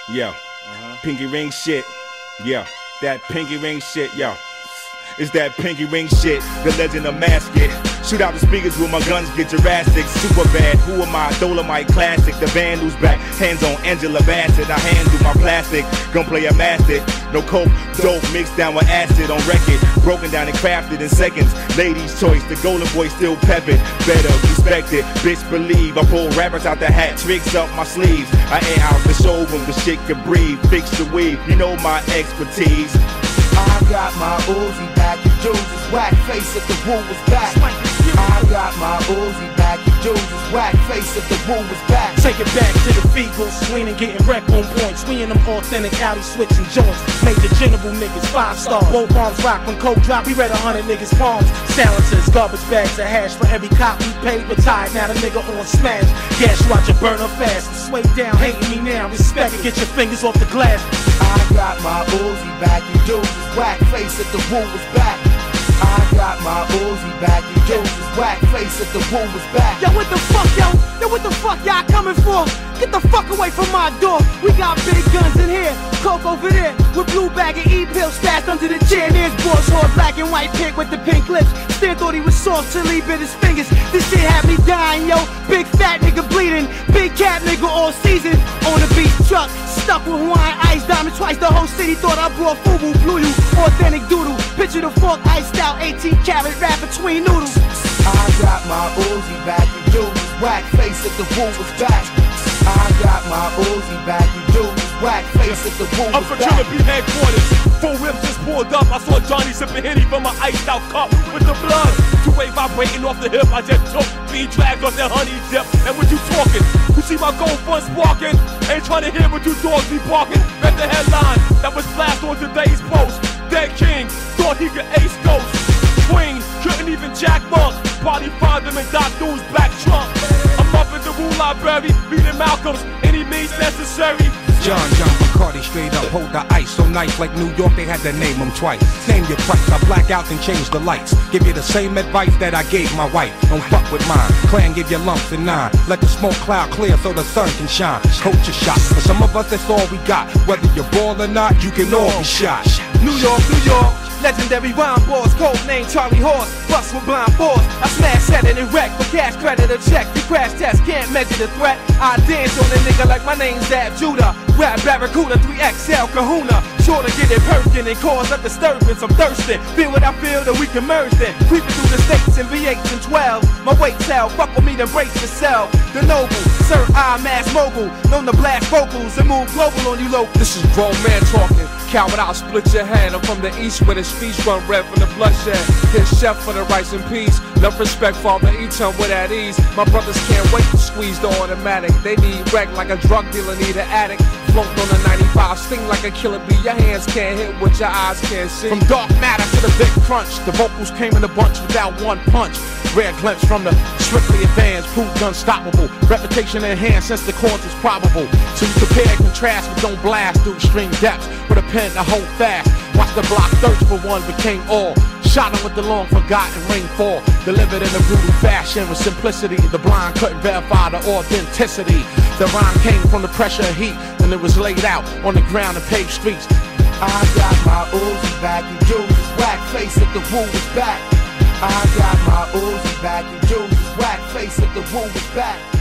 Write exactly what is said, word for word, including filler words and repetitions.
Yeah. Uh-huh. Pinky ring shit. Yeah. That pinky ring shit, yo. It's that pinky ring shit, the legend of Masket. Shoot out the speakers with my guns, get Jurassic. Super bad, who am I? Dolomite classic. The vandal's back, hands on Angela Bassett. I handle my plastic, gunplay mastered. No coke, dope mixed down with acid on record. Broken down and crafted in seconds. Ladies' choice, the golden boy still peppered. Better respect it, bitch believe. I pull rappers out the hat, tricks up my sleeves. I air out the showroom, the shit can breathe. Fix the weave, you know my expertise. I got my Uzi back, the Jews is whack face if the woo was back. I got my Uzi back, the Jews is whack face if the woo was back. Take it back to the Feebles, swinging, getting wrecked on points. We in them authentic alley switching joints. Major general niggas, five star. Both arms rock when coke drop. We read a hundred niggas' palms. Silencers, garbage bags of hash for every cop we paid. Retired now, the nigga on smash. Gas you out your burner fast. Sway down, hating me now. Respect it, get your fingers off the glass. I got my Uzi back, the Jews is whack face if the woo was back. I got my Uzi back, the Jews is whack face if the woo was back. Yo, what the fuck, yo? Yo, what the fuck y'all coming for? Get the fuck away from my door. We got big guns in here, coke over there, with blue bag and E-pill stashed under the chair. There's boss horse, black and white pig with the pink lips. Stan thought he was soft till he bit his fingers. This shit had me dying, yo. Big fat nigga bleeding, big cat nigga all season. On the beach truck, stuck with Hawaiian ice diamond twice. The whole city thought I brought FUBU, blew you, authentic doodle. Picture the fork iced out, eighteen karat wrap between noodles. I got my Uzi back, the Jews is whack face if the woo was back. I got my Uzi back, the Jews is whack face if the woo was back. I'm for Triller B headquarters. Four rims just pulled up. I saw Johnny sipping Henny from my iced out cup with the blood. Two-way vibrating off the hip. I just took being dragged off that honey dip. And when you talking, you see my gold front sparking. Ain't trying to hear what you dogs be barking. Read the headline that was blast on today's post. Dead King thought he could ace ghost. Swing, couldn't even jack monk. Body find him in Doc Dude's black trunk. I'm up in the Rule Library, reading Malcolm's, any means necessary. John John McCarty straight up hold the ice so nice like New York they had to name him twice. Name your price, I black out and change the lights. Give you the same advice that I gave my wife. Don't fuck with mine. Clan give you lumps and nine. Let the smoke cloud clear so the sun can shine. Culture shot. For some of us that's all we got. Whether you're ball or not, you can all be shot. New York, New York. Legendary rhyme boss, code name Charlie Horse. Bust with blind force. I smash set it and wreck for cash credit or check. You crash test, can't measure the threat. I dance on a nigga like my name's Dab Judah. Rap Barracuda, three X L Kahuna. Sure to get it perking and cause a disturbance. I'm thirsting. Feel what I feel that we can merge then. Creeping through the states in V eights and twelves. My weight's hell, fuck with me then brace yourself. The noble, Sir I mass mogul. Known to blast vocals and move global on you local. This is grown man talking. Coward, I'll split your head. I'm from the east where the speech run red from the bloodshed. Hit chef for the rice and peas. Enough respect for all the eat him with at ease. My brothers can't wait to squeeze the automatic. They need wreck like a drug dealer need an addict. Floating on a ninety-five, sting like a killer bee. Your hands can't hit what your eyes can't see. From dark matter to the big crunch, the vocals came in a bunch without one punch. Rare glimpse from the strictly advanced, proved unstoppable. Reputation enhanced since the cause was probable. So you compare and contrast, but don't blast through extreme depths. With a pen to hold fast. Watch the block thirst for one, became all. Shot him with the long forgotten rainfall. Delivered in a brutal fashion with simplicity. The blind couldn't verify the authenticity. The rhyme came from the pressure of heat, and it was laid out on the ground and paved streets. I got my Uzi back, the Jews is whack face if the woo was back. I got my Uzi back, the Jews is whack face if the woo was back.